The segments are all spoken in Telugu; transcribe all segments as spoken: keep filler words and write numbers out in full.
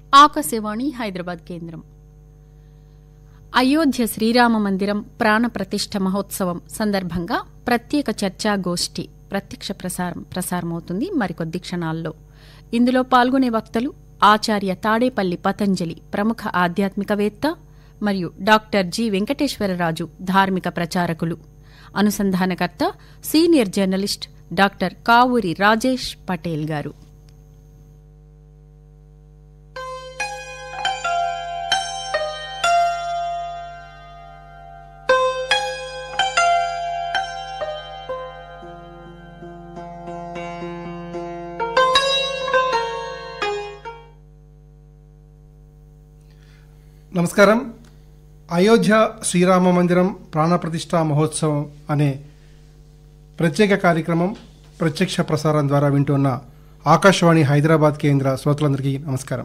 ఆకాశవాణి హైదరాబాద్ కేంద్రం. అయోధ్య శ్రీరామ మందిరం ప్రాణ ప్రతిష్ఠ మహోత్సవం సందర్భంగా ప్రత్యేక చర్చాగోష్ఠి ప్రత్యక్ష ప్రసారం ప్రసారమవుతుంది మరికొద్ది క్షణాల్లో. ఇందులో పాల్గొనే వక్తలు ఆచార్య తాడేపల్లి పతంజలి, ప్రముఖ ఆధ్యాత్మికవేత్త, మరియు డాక్టర్ జి వెంకటేశ్వరరాజు, ధార్మిక ప్రచారకులు. అనుసంధానకర్త senior journalist doctor Kavuri Rajesh Patel garu. నమస్కారం. అయోధ్య శ్రీరామ మందిరం ప్రాణప్రతిష్ఠా మహోత్సవం అనే ప్రత్యేక కార్యక్రమం ప్రత్యక్ష ప్రసారం ద్వారా వింటున్న ఆకాశవాణి హైదరాబాద్ కేంద్ర శ్రోతలందరికీ నమస్కారం.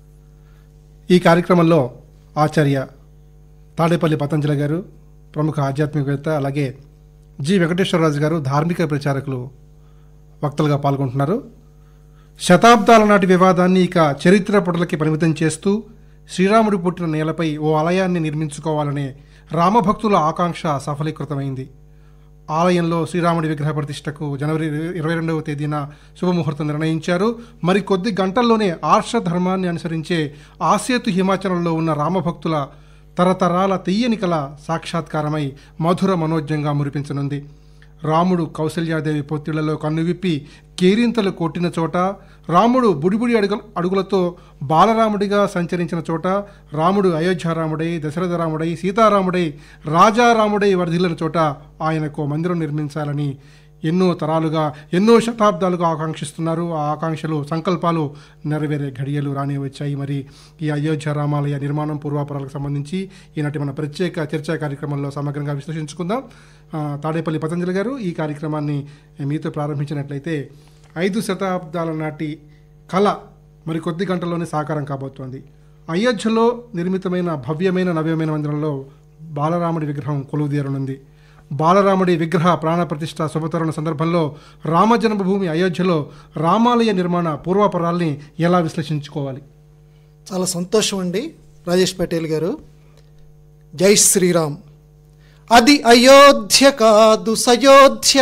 ఈ కార్యక్రమంలో ఆచార్య తాడేపల్లి పతంజలి గారు, ప్రముఖ ఆధ్యాత్మికవేత్త, అలాగే జి వెంకటేశ్వరరాజు గారు, ధార్మిక ప్రచారకులు వక్తలుగా పాల్గొంటున్నారు. శతాబ్దాల నాటి వివాదాన్ని ఇక చరిత్ర పుటలకి పరిమితం చేస్తూ శ్రీరాముడు పుట్టిన నేలపై ఓ ఆలయాన్ని నిర్మించుకోవాలనే రామభక్తుల ఆకాంక్ష సఫలీకృతమైంది. ఆలయంలో శ్రీరాముడి విగ్రహ ప్రతిష్టకు జనవరి ఇరవై రెండవ తేదీన శుభముహూర్తం నిర్ణయించారు. మరి కొద్ది గంటల్లోనే ఆర్ష ధర్మాన్ని అనుసరించే ఆసేతు హిమాచలంలో ఉన్న రామభక్తుల తరతరాల తీయని కల సాక్షాత్కారమై మధుర మనోజ్ఞంగా మురిపించనుంది. రాముడు కౌసల్యాదేవి పొత్తిళ్లలో కన్నువిప్పి కేరింతలు కొట్టిన చోట, రాముడు బుడిబుడి అడుగు అడుగులతో బాలరాముడిగా సంచరించిన చోట, రాముడు అయోధ్యారాముడై, దశరథరాముడై, సీతారాముడై, రాజారాముడై వర్ధిల్లిన చోట ఆయనకు మందిరం నిర్మించాలని ఎన్నో తరాలుగా, ఎన్నో శతాబ్దాలుగా ఆకాంక్షిస్తున్నారు. ఆ ఆకాంక్షలు, సంకల్పాలు నెరవేరే ఘడియలు రాని వచ్చాయి. మరి ఈ అయోధ్య రామాలయ నిర్మాణం పూర్వాపరాలకు సంబంధించి ఈనాటి మన ప్రత్యేక చర్చా కార్యక్రమంలో సమగ్రంగా విశ్లేషించుకుందాం. తాడేపల్లి పతంజలి గారు, ఈ కార్యక్రమాన్ని మీతో ప్రారంభించినట్లయితే, ఐదు శతాబ్దాల నాటి కళ మరి కొద్ది గంటల్లోనే సాకారం కాబోతోంది. అయోధ్యలో నిర్మితమైన భవ్యమైన నవ్యమైన మందిరంలో బాలరాముడి విగ్రహం కొలువుదీరనుంది. బాలరాముడి విగ్రహ ప్రాణప్రతిష్ఠ శుభతరుణ సందర్భంలో రామ జన్మభూమి అయోధ్యలో రామాలయ నిర్మాణ పూర్వాపరాల్ని ఎలా విశ్లేషించుకోవాలి? చాలా సంతోషం అండి రాజేష్ పటేల్ గారు. జై శ్రీరామ్. అది అయోధ్య కాదు సయోధ్య.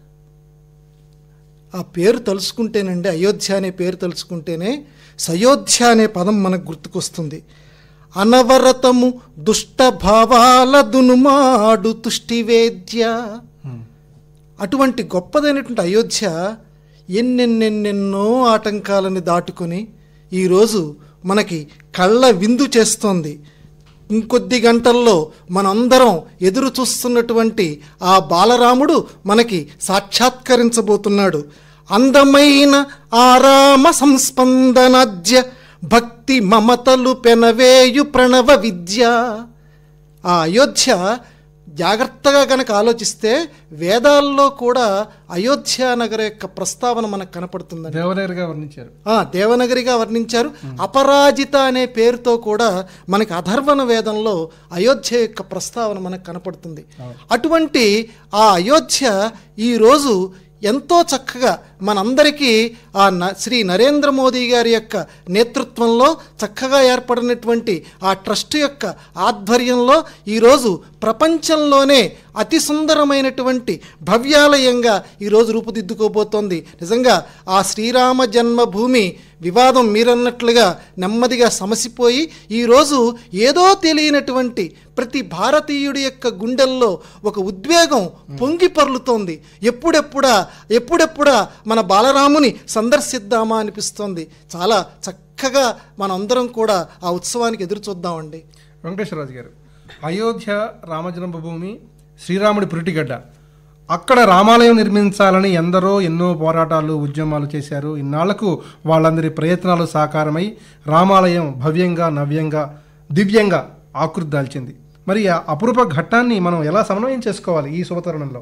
ఆ పేరు తలుచుకుంటేనండి, అయోధ్య అనే పేరు తలుచుకుంటేనే సయోధ్య అనే పదం మనకు గుర్తుకొస్తుంది. అనవరతము దుష్ట భావాల దునుమాడు తుష్టివేద్య. అటువంటి గొప్పదైనటువంటి అయోధ్య ఎన్నెన్నెన్నెన్నో ఆటంకాలని దాటుకొని ఈరోజు మనకి కళ్ళ విందు చేస్తోంది. ఇంకొద్ది గంటల్లో మనందరం ఎదురు చూస్తున్నటువంటి ఆ బాలరాముడు మనకి సాక్షాత్కరించబోతున్నాడు. అందమైన ఆరామ సంస్పందనాద్య భక్తి మమతలు పెనవేయు ప్రణవ విద్య. ఆ అయోధ్య జాగ్రత్తగా కనుక ఆలోచిస్తే వేదాల్లో కూడా అయోధ్య నగర యొక్క ప్రస్తావన మనకు కనపడుతుందండి. దేవనగరిగా వర్ణించారు. దేవనగరిగా వర్ణించారు. అపరాజిత అనే పేరుతో కూడా మనకి అధర్వణ వేదంలో అయోధ్య యొక్క ప్రస్తావన మనకు కనపడుతుంది. అటువంటి ఆ అయోధ్య ఈరోజు ఎంతో చక్కగా మనందరికీ ఆ శ్రీ నరేంద్ర మోదీ గారి యొక్క నేతృత్వంలో చక్కగా ఏర్పడినటువంటి ఆ ట్రస్ట్ యొక్క ఆధ్వర్యంలో ఈరోజు ప్రపంచంలోనే అతి సుందరమైనటువంటి భవ్యాలయంగా ఈరోజు రూపుదిద్దుకోబోతోంది. నిజంగా ఆ శ్రీరామ జన్మభూమి వివాదం మీరన్నట్లుగా నెమ్మదిగా సమసిపోయి ఈరోజు ఏదో తెలియనటువంటి ప్రతి భారతీయుడి యొక్క గుండెల్లో ఒక ఉద్వేగం పొంగి పొర్లుతోంది. ఎప్పుడెప్పుడా ఎప్పుడెప్పుడా మన బాలరాముని సందర్శిద్దామా అనిపిస్తోంది. చాలా చక్కగా మనందరం కూడా ఆ ఉత్సవానికి ఎదురు చూద్దామండి. వెంకటేశ్వరరాజు గారు, అయోధ్య రామజన్మభూమి, శ్రీరాముడి పురిటిగడ్డ. అక్కడ రామాలయం నిర్మించాలని ఎందరో ఎన్నో పోరాటాలు, ఉద్యమాలు చేశారు. ఇన్నాళ్లకు వాళ్ళందరి ప్రయత్నాలు సాకారమై రామాలయం భవ్యంగా, నవ్యంగా, దివ్యంగా ఆకృతి దాల్చింది. మరి ఆ అపురూప ఘట్టాన్ని మనం ఎలా సమన్వయం చేసుకోవాలి ఈ శుభతరుణంలో?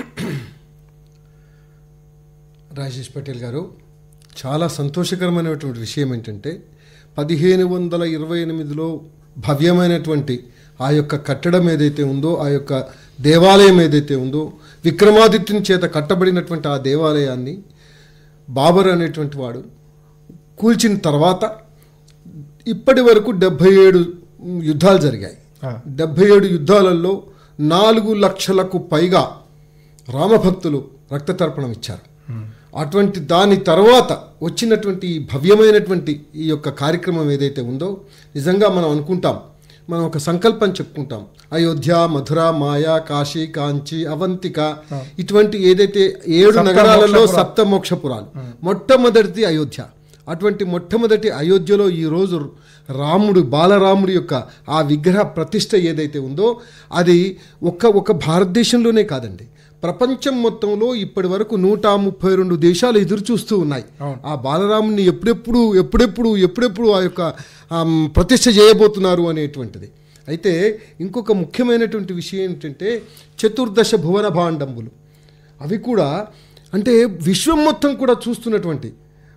రాజేష్ పటేల్ గారు, చాలా సంతోషకరమైనటువంటి విషయం ఏంటంటే, పదిహేను వందల ఇరవై ఎనిమిదిలో భవ్యమైనటువంటి ఆ యొక్క కట్టడం ఏదైతే ఉందో, ఆ యొక్క దేవాలయం ఏదైతే ఉందో, విక్రమాదిత్యుని చేత కట్టబడినటువంటి ఆ దేవాలయాన్ని బాబర్ అనేటువంటి వాడు కూల్చిన తర్వాత ఇప్పటి వరకు డెబ్బై ఏడు యుద్ధాలు జరిగాయి. డెబ్బై ఏడు యుద్ధాలలో నాలుగు లక్షలకు పైగా రామభక్తులు రక్తతర్పణం ఇచ్చారు. అటువంటి దాని తర్వాత వచ్చినటువంటి ఈ భవ్యమైనటువంటి ఈ యొక్క కార్యక్రమం ఏదైతే ఉందో, నిజంగా మనం అనుకుంటాం, మనం ఒక సంకల్పం చెప్పుకుంటాం, అయోధ్య, మధుర, మాయా, కాశీ, కాంచి, అవంతిక, ఇటువంటి ఏదైతే ఏడు నగరాలలో సప్త మోక్షపురాలు, మొట్టమొదటిది అయోధ్య. అటువంటి మొట్టమొదటి అయోధ్యలో ఈరోజు రాముడు, బాలరాముడి యొక్క ఆ విగ్రహ ప్రతిష్ట ఏదైతే ఉందో అది ఒక్క ఒక భారతదేశంలోనే కాదండి, ప్రపంచం మొత్తంలో ఇప్పటి వరకు నూట ముప్పై రెండు దేశాలు ఎదురు చూస్తూ ఉన్నాయి ఆ బాలరాముని ఎప్పుడెప్పుడు ఎప్పుడెప్పుడు ఎప్పుడెప్పుడు ఆ యొక్క ప్రతిష్ఠ చేయబోతున్నారు అనేటువంటిది. అయితే ఇంకొక ముఖ్యమైనటువంటి విషయం ఏంటంటే చతుర్దశ భువన భాండంబులు, అవి కూడా అంటే విశ్వం మొత్తం కూడా చూస్తున్నటువంటి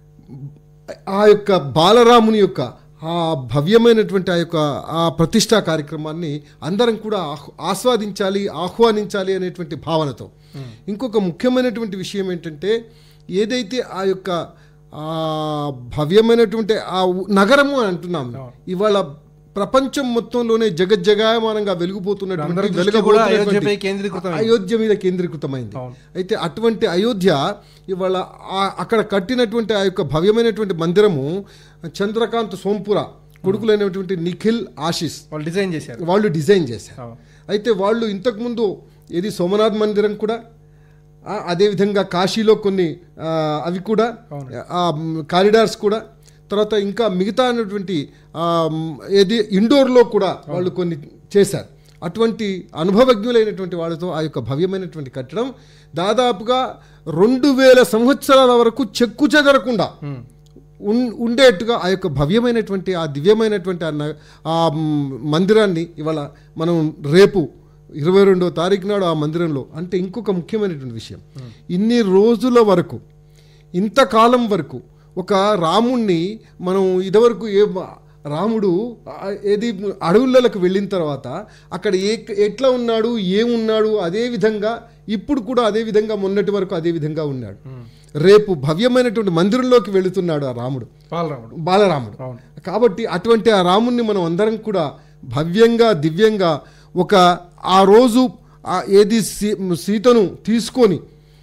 ఆ యొక్క బాలరాముని యొక్క ఆ భవ్యమైనటువంటి ఆ యొక్క ఆ ప్రతిష్టా కార్యక్రమాన్ని అందరం కూడా ఆస్వాదించాలి, ఆహ్వానించాలి అనేటువంటి భావనతో. ఇంకొక ముఖ్యమైనటువంటి విషయం ఏంటంటే ఏదైతే ఆ యొక్క ఆ భవ్యమైనటువంటి ఆ నగరము అని అంటున్నాము, ఇవాళ ప్రపంచం మొత్తంలోనే జగజ్జగాయమానంగా వెలిగిపోతున్నటువంటి అయోధ్య మీద కేంద్రీకృతమైంది. అయితే అటువంటి అయోధ్య ఇవాళ అక్కడ కట్టినటువంటి ఆ యొక్క భవ్యమైనటువంటి మందిరము చంద్రకాంత్ సోంపుర కొడుకులైనటువంటి నిఖిల్, ఆశీష్ వాళ్ళు డిజైన్ చేశారు వాళ్ళు డిజైన్ చేశారు అయితే వాళ్ళు ఇంతకుముందు ఏది సోమనాథ్ మందిరం కూడా, అదేవిధంగా కాశీలో కొన్ని అవి కూడా కారిడార్స్ కూడా, తర్వాత ఇంకా మిగతా అయినటువంటి ఏది ఇండోర్లో కూడా వాళ్ళు కొన్ని చేశారు. అటువంటి అనుభవజ్ఞులైనటువంటి వాళ్ళతో ఆ యొక్క భవ్యమైనటువంటి కట్టడం దాదాపుగా రెండు వేల సంవత్సరాల వరకు చెక్కు చెదరకుండా ఉండేట్టుగా ఆ యొక్క భవ్యమైనటువంటి ఆ దివ్యమైనటువంటి ఆ మందిరాన్ని ఇవాళ మనం రేపు ఇరవై రెండవ తారీఖు నాడు ఆ మందిరంలో, అంటే ఇంకొక ముఖ్యమైనటువంటి విషయం, ఇన్ని రోజుల వరకు ఇంతకాలం వరకు ఒక రాముణ్ణి మనం ఇదివరకు ఏ రాముడు ఏది అడవులకు వెళ్ళిన తర్వాత అక్కడ ఏ ఎట్లా ఉన్నాడు, ఏమున్నాడు, అదే విధంగా ఇప్పుడు కూడా అదే విధంగా మొన్నటి వరకు అదే విధంగా ఉన్నాడు. రేపు భవ్యమైనటువంటి మందిరంలోకి వెళుతున్నాడు ఆ రాముడు, బాలరాముడు బాలరాముడు కాబట్టి అటువంటి ఆ రాముణ్ణి మనం అందరం కూడా భవ్యంగా దివ్యంగా ఒక ఆ రోజు ఏది సీతను తీసుకొని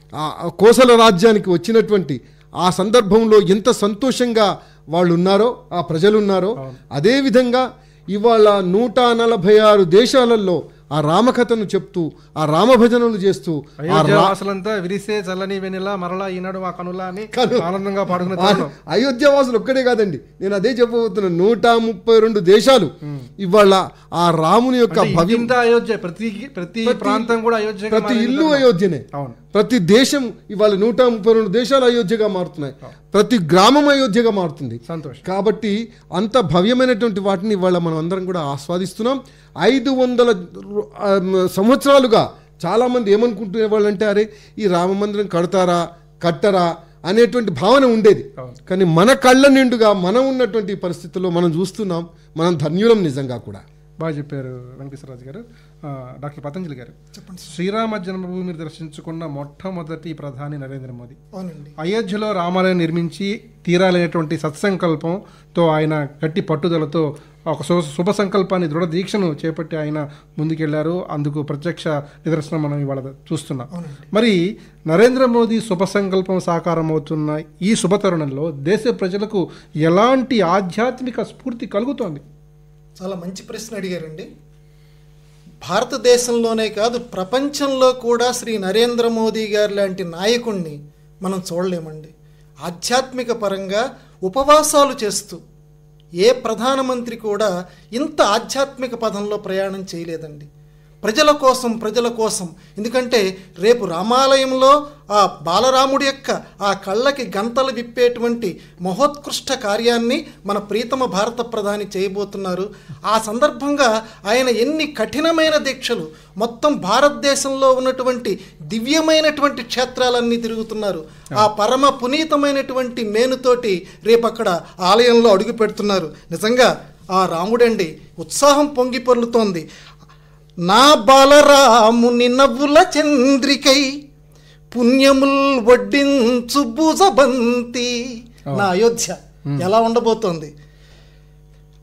ఆ కోసల రాజ్యానికి వచ్చినటువంటి ఆ సందర్భంలో ఎంత సంతోషంగా వాళ్ళు ఉన్నారో, ఆ ప్రజలు ఉన్నారో, అదేవిధంగా ఇవాళ నూట నలభై ఆరు దేశాలలో ఆ రామకథను చెప్తూ ఆ రామభజనలు చేస్తూ అయోధ్యవాసులంతా విరిసే చల్లని వెన్నెల మరలా ఈనాడు ఆ కనులా అని ఆనందంగా పాడుకున్న అయోధ్యవాసులు ఒక్కడే కాదండి, నేను అదే చెప్పబోతున్నాను, నూట ముప్పై రెండు దేశాలు ఇవాళ ఆ రాముని యొక్క భవ్యంత అయోధ్య, ప్రతి ప్రతి ప్రాంతం కూడా అయోధ్య, ప్రతి ఇల్లు అయోధ్యనే, ప్రతి దేశం ఇవాళ నూట ముప్పై రెండు దేశాలు అయోధ్యగా మారుతున్నాయి, ప్రతి గ్రామం అయోధ్యగా మారుతుంది. సంతోషం. కాబట్టి అంత భవ్యమైనటువంటి వాటిని ఇవాళ మనం అందరం కూడా ఆస్వాదిస్తున్నాం. ఐదు వందల సంవత్సరాలుగా చాలామంది ఏమనుకుంటునే వాళ్ళంటే అరే ఈ రామ మందిరం కడతారా కట్టరా అనేటువంటి భావన ఉండేది. కానీ మన కళ్ళ నిండుగా మనం ఉన్నటువంటి పరిస్థితుల్లో మనం చూస్తున్నాం, మనం ధన్యులం నిజంగా కూడా. బాగా చెప్పారు వెంకటేశ్వరరాజు గారు. డాక్టర్ పతంజలి గారు చెప్పండి. శ్రీరామ జన్మభూమిని దర్శించుకున్న మొట్టమొదటి ప్రధాని నరేంద్ర మోదీ. అవునండి. అయోధ్యలో రామాలయం నిర్మించి తీరాలనేటువంటి సత్సంకల్పంతో ఆయన గట్టి పట్టుదలతో ఒక శుభ సంకల్పాన్ని దృఢ దీక్షను చేపట్టి ఆయన ముందుకెళ్లారు. అందుకు ప్రత్యక్ష నిదర్శనం మనం ఇవాళ చూస్తున్నాం. మరి నరేంద్ర మోదీ శుభ సంకల్పం సాకారం అవుతున్న ఈ శుభతరుణంలో దేశ ప్రజలకు ఎలాంటి ఆధ్యాత్మిక స్ఫూర్తి కలుగుతోంది? చాలా మంచి ప్రశ్న అడిగారండి. భారతదేశంలోనే కాదు ప్రపంచంలో కూడా శ్రీ నరేంద్ర మోదీ గారు లాంటి నాయకుడిని మనం చూడలేమండి. ఆధ్యాత్మిక పరంగా ఉపవాసాలు చేస్తూ ఏ ప్రధానమంత్రి కూడా ఇంత ఆధ్యాత్మిక పదంలో ప్రయాణం చేయలేదండి. ప్రజల కోసం ప్రజల కోసం ఎందుకంటే రేపు రామాలయంలో ఆ బాలరాముడి యొక్క ఆ కళ్ళకి గంతలు విప్పేటువంటి మహోత్కృష్ట కార్యాన్ని మన ప్రీతమ భారత ప్రధాని చేయబోతున్నారు. ఆ సందర్భంగా ఆయన ఎన్ని కఠినమైన దీక్షలు మొత్తం భారతదేశంలో ఉన్నటువంటి దివ్యమైనటువంటి క్షేత్రాలన్నీ తిరుగుతున్నారు. ఆ పరమ పునీతమైనటువంటి మేనుతోటి రేపు అక్కడ ఆలయంలో అడుగు పెడుతున్నారు. నిజంగా ఆ రాముడండి ఉత్సాహం పొంగి పొర్లుతోంది. నా బాలరాముని నవ్వుల చంద్రికై పుణ్యముల్ వడ్డించు భుజబంతి. నా అయోధ్య ఎలా ఉండబోతోంది.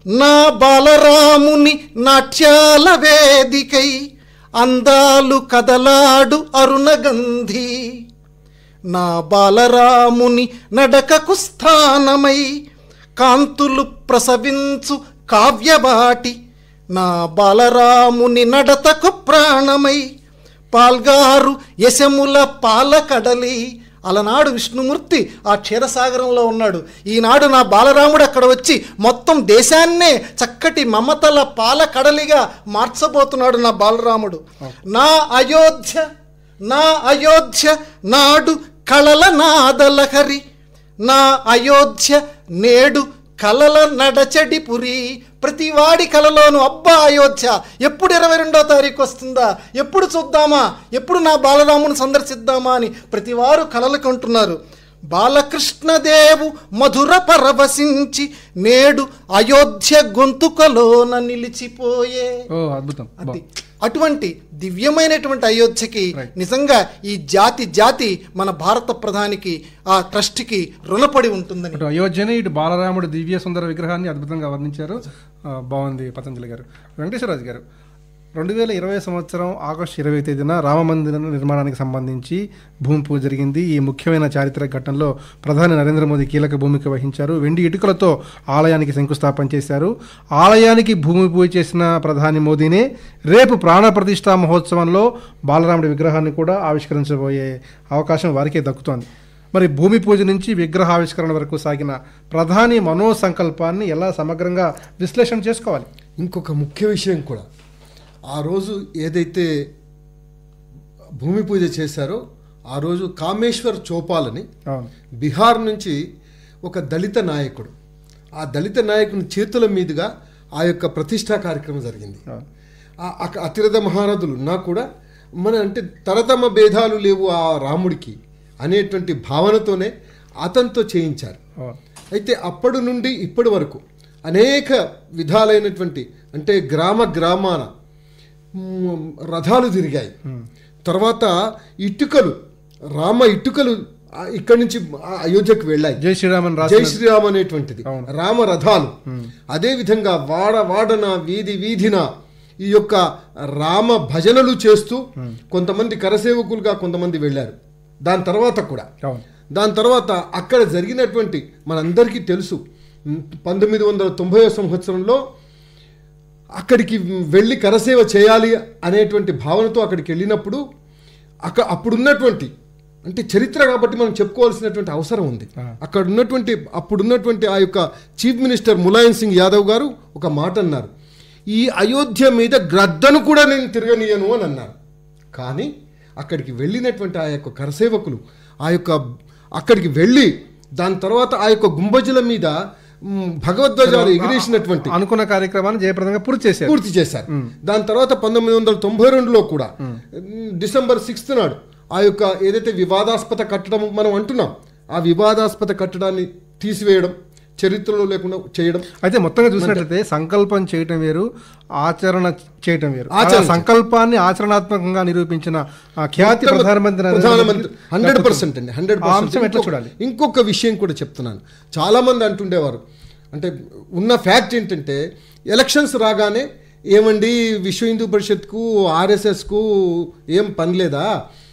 నా బాలరాముని నాట్యాల వేదికై అందాలు కదలాడు అరుణగంధి, నా బాలరాముని నడకకు స్థానమై కాంతులు ప్రసవించు కావ్యబాటి, నా బాలరాముని నడతకు ప్రాణమై పాల్గారు యశముల పాలకడలి. అలనాడు విష్ణుమూర్తి ఆ క్షీరసాగరంలో ఉన్నాడు, ఈనాడు నా బాలరాముడు అక్కడ వచ్చి మొత్తం దేశాన్నే చక్కటి మమతల పాలకడలిగా మార్చబోతున్నాడు నా బాలరాముడు. నా అయోధ్య నా అయోధ్య నాడు కళల నాదలహరి, నా అయోధ్య నేడు కలల నడచడి పురి. ప్రతివాడి కలలోను అబ్బా అయోధ్య ఎప్పుడు ఇరవై రెండో తారీఖు వస్తుందా, ఎప్పుడు చూద్దామా, ఎప్పుడు నా బాలరాముని సందర్శిద్దామా అని ప్రతివారు కలలు కంటున్నారు. బాలకృష్ణదేవు మధుర పరవశించి నేడు అయోధ్య గొంతుకలోన నిలిచిపోయే. అద్భుతం. అది అటువంటి దివ్యమైనటువంటి అయోధ్యకి నిజంగా ఈ జాతి జాతి మన భారత ప్రధానికి ఆ ట్రస్ట్కి రుణపడి ఉంటుందని. అయోధ్యని ఇటు బాలరాముడు దివ్య సుందర విగ్రహాన్ని అద్భుతంగా వర్ణించారు. బాగుంది పతంజలి గారు. వెంకటేశ్వరరాజు గారు, రెండు వేల ఇరవై సంవత్సరం ఆగస్టు ఇరవై తేదీన రామమందిర నిర్మాణానికి సంబంధించి భూమి పూజ జరిగింది. ఈ ముఖ్యమైన చారిత్రక ఘట్టంలో ప్రధాని నరేంద్ర మోదీ కీలక భూమిక వహించారు. వెండి ఇటుకలతో ఆలయానికి శంకుస్థాపన చేశారు. ఆలయానికి భూమి పూజ చేసిన ప్రధాని మోదీనే రేపు ప్రాణప్రతిష్ఠా మహోత్సవంలో బాలరాముడి విగ్రహాన్ని కూడా ఆవిష్కరించబోయే అవకాశం వారికే దక్కుతోంది. మరి భూమి పూజ నుంచి విగ్రహావిష్కరణ వరకు సాగిన ప్రధాని మనోసంకల్పాన్ని ఎలా సమగ్రంగా విశ్లేషణ చేసుకోవాలి? ఇంకొక ముఖ్య విషయం కూడా, ఆ రోజు ఏదైతే భూమి పూజ చేశారో ఆ రోజు కామేశ్వర్ చోపాలని బీహార్ నుంచి ఒక దళిత నాయకుడు, ఆ దళిత నాయకుని చేతుల మీదుగా ఆ యొక్క ప్రతిష్టా కార్యక్రమం జరిగింది. అతిరథ మహారథులు ఉన్నా కూడా మన అంటే తరతమ భేదాలు లేవు ఆ రాముడికి అనేటువంటి భావనతోనే అతనితో చేయించారు. అయితే అప్పటి నుండి ఇప్పటి వరకు అనేక విధాలైనటువంటి అంటే గ్రామ గ్రామాన రథాలు తిరిగాయి. తర్వాత ఇటుకలు రామ ఇటుకలు ఇక్కడి నుంచి అయోధ్యకు వెళ్ళాయి. జై శ్రీరామన్ జై శ్రీరామ్ అనేటువంటిది రామ రథాలు. అదే విధంగా వాడ వాడన వీధి వీధిన ఈ యొక్క రామ భజనలు చేస్తూ కొంతమంది కరసేవకులుగా కొంతమంది వెళ్ళారు. దాని తర్వాత కూడా దాని తర్వాత అక్కడ జరిగినటువంటి మనందరికీ తెలుసు, పంతొమ్మిది వందల తొంభై సంవత్సరంలో అక్కడికి వెళ్ళి కరసేవ చేయాలి అనేటువంటి భావనతో అక్కడికి వెళ్ళినప్పుడు అక్కడ అప్పుడున్నటువంటి అంటే చరిత్ర కాబట్టి మనం చెప్పుకోవాల్సినటువంటి అవసరం ఉంది. అక్కడ ఉన్నటువంటి అప్పుడున్నటువంటి ఆ యొక్క చీఫ్ మినిస్టర్ ములాయం సింగ్ యాదవ్ గారు ఒక మాట అన్నారు, ఈ అయోధ్య మీద గ్రద్దను కూడా నేను తిరగనీయను అని అన్నారు. కానీ అక్కడికి వెళ్ళినటువంటి ఆ యొక్క కరసేవకులు ఆ యొక్క అక్కడికి వెళ్ళి దాని తర్వాత ఆ యొక్క గుంబజుల మీద భగవద్ధ్వజాలు ఎగిరేసినటువంటి అనుకున్న కార్యక్రమాన్ని జయప్రదంగా పూర్తి చేశారు పూర్తి చేశారు దాని తర్వాత పంతొమ్మిది వందల తొంభై రెండులో కూడా డిసెంబర్ సిక్స్త్ నాడు ఆ యొక్క ఏదైతే వివాదాస్పద కట్టడం మనం అంటున్నాం ఆ వివాదాస్పద కట్టడాన్ని తీసివేయడం, చరిత్రలో లేకుండా చేయడం. అయితే మొత్తంగా చూసినట్లయితే సంకల్పం చేయటం వేరు, ఆచరణ చేయటం వేరు. సంకల్పాన్ని ఆచరణాత్మకంగా నిరూపించిన ఖ్యాతి ప్రధానమంత్రి ప్రధానమంత్రి హండ్రెడ్ పర్సెంట్ అండి హండ్రెడ్ పర్సెంట్ ఎట్లా చూడాలి. ఇంకొక విషయం కూడా చెప్తున్నాను, చాలా మంది అంటుండేవారు, అంటే ఉన్న ఫ్యాక్ట్ ఏంటంటే ఎలక్షన్స్ రాగానే ఏమండి విశ్వ హిందూ పరిషత్కు ఆర్ఎస్ఎస్కు ఏం పని లేదా,